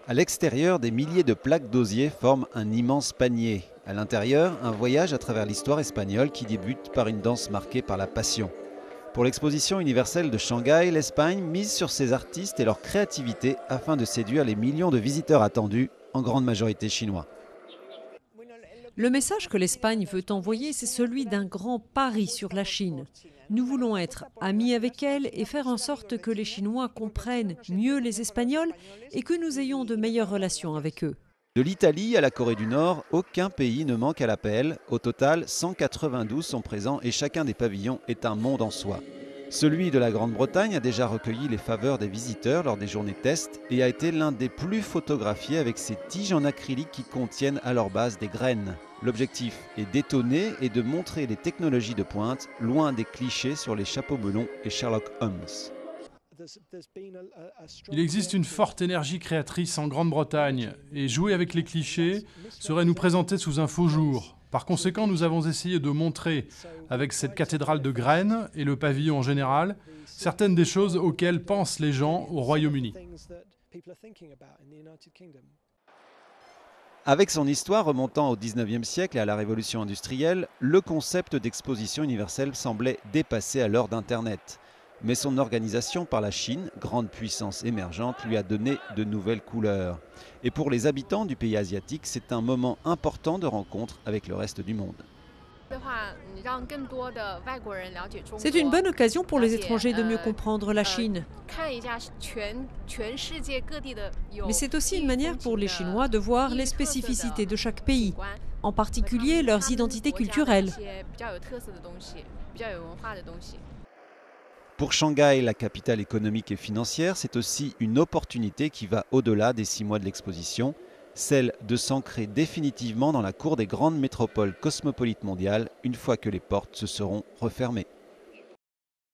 À l'extérieur, des milliers de plaques d'osier forment un immense panier. À l'intérieur, un voyage à travers l'histoire espagnole qui débute par une danse marquée par la passion. Pour l'exposition universelle de Shanghai, l'Espagne mise sur ses artistes et leur créativité afin de séduire les millions de visiteurs attendus, en grande majorité chinois. Le message que l'Espagne veut envoyer, c'est celui d'un grand pari sur la Chine. Nous voulons être amis avec elle et faire en sorte que les Chinois comprennent mieux les Espagnols et que nous ayons de meilleures relations avec eux. De l'Italie à la Corée du Nord, aucun pays ne manque à l'appel. Au total, 192 sont présents et chacun des pavillons est un monde en soi. Celui de la Grande-Bretagne a déjà recueilli les faveurs des visiteurs lors des journées test et a été l'un des plus photographiés avec ses tiges en acrylique qui contiennent à leur base des graines. L'objectif est d'étonner et de montrer les technologies de pointe, loin des clichés sur les chapeaux melons et Sherlock Holmes. Il existe une forte énergie créatrice en Grande-Bretagne et jouer avec les clichés serait nous présenter sous un faux jour. Par conséquent, nous avons essayé de montrer, avec cette cathédrale de graines et le pavillon en général, certaines des choses auxquelles pensent les gens au Royaume-Uni. Avec son histoire remontant au XIXe siècle et à la révolution industrielle, le concept d'exposition universelle semblait dépassé à l'heure d'Internet. Mais son organisation par la Chine, grande puissance émergente, lui a donné de nouvelles couleurs. Et pour les habitants du pays asiatique, c'est un moment important de rencontre avec le reste du monde. C'est une bonne occasion pour les étrangers de mieux comprendre la Chine. Mais c'est aussi une manière pour les Chinois de voir les spécificités de chaque pays, en particulier leurs identités culturelles. Pour Shanghai, la capitale économique et financière, c'est aussi une opportunité qui va au-delà des 6 mois de l'exposition, celle de s'ancrer définitivement dans la cour des grandes métropoles cosmopolites mondiales une fois que les portes se seront refermées.